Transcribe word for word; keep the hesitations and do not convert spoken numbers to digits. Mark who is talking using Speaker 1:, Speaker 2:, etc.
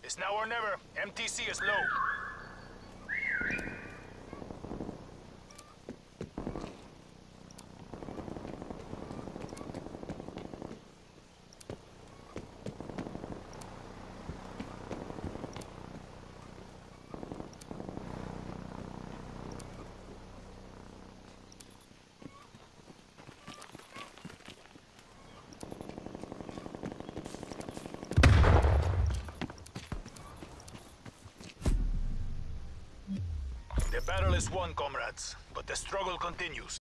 Speaker 1: It's now or never. M T C is low. The battle is won, comrades, but the struggle continues.